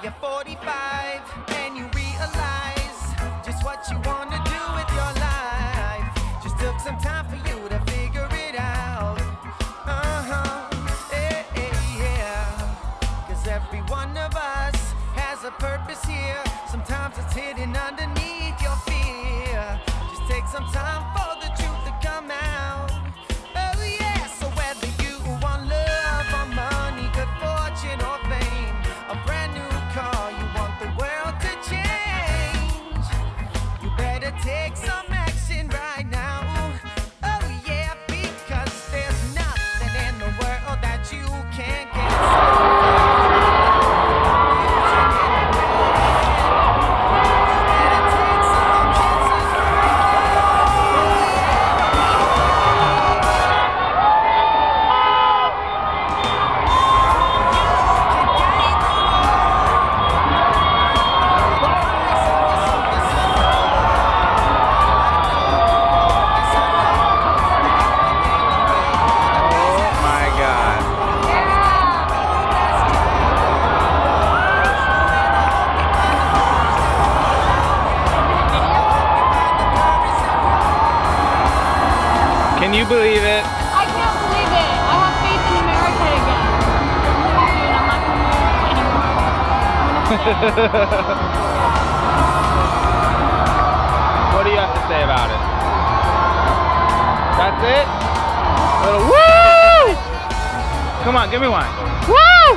you're 45 and you realize just what you want to do with your life. Just took some time for you to figure it out. Yeah. Cause every one of us has a purpose here. Sometimes it's hidden underneath your fear. Just take some time for the truth to come out. Oh yeah, so whether you want love or money, good fortune or fame, a brand new car, you want the world to change, you better take some action right now. Oh yeah, because there's nothing in the world that you can't get. Can you believe it? I can't believe it. I have faith in America again. I'm not going to move anymore. What do you have to say about it? That's it? A little woo! Come on, give me one. Woo!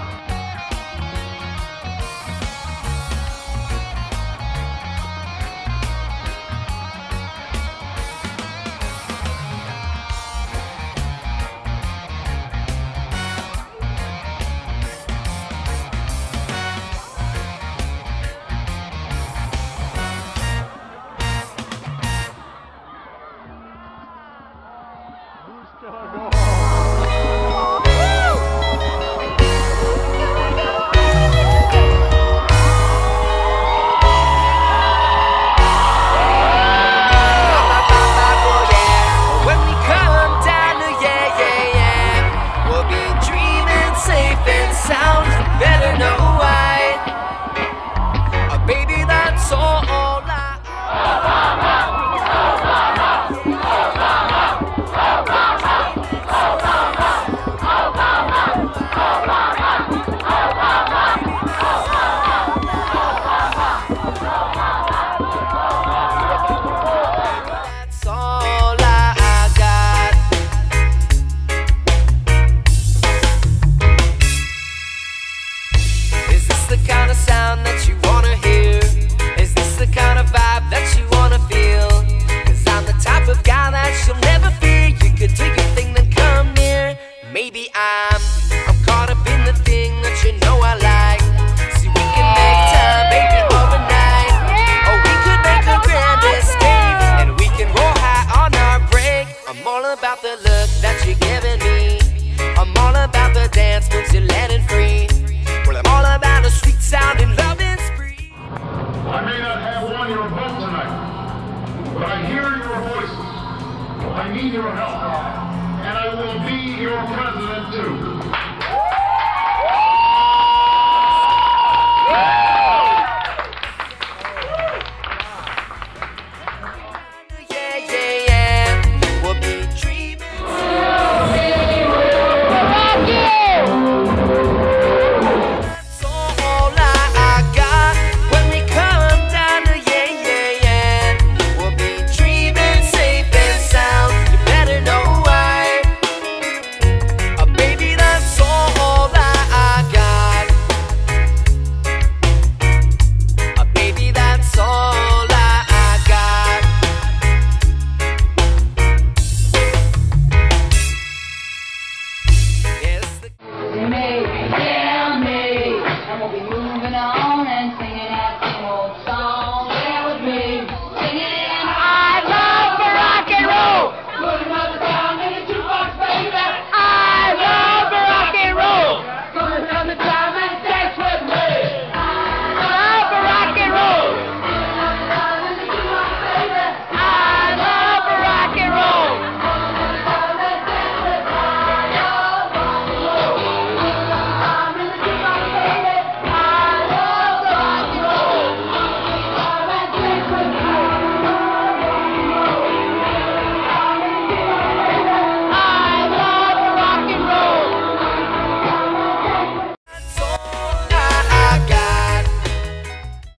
Maybe I'm caught up in the thing that you know I like. See, we can make time, baby, overnight. Or we could make a grand escape, and we can roll high on our break. I'm all about the look that you're giving me. I'm all about the dance moves you're letting free. Well, I'm all about a sweet sounding loving spree. I may not have won your vote tonight, but I hear your voices. I need your help. And I will be your president too.